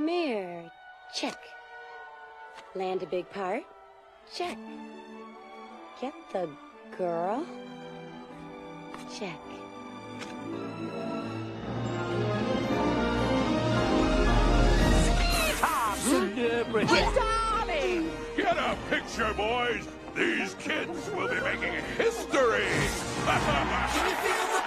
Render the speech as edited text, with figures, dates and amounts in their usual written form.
premiere. Check. Land a big part. Check. Get the girl. Check. Darling! Get a picture, boys! These kids will be making history! Can you feel the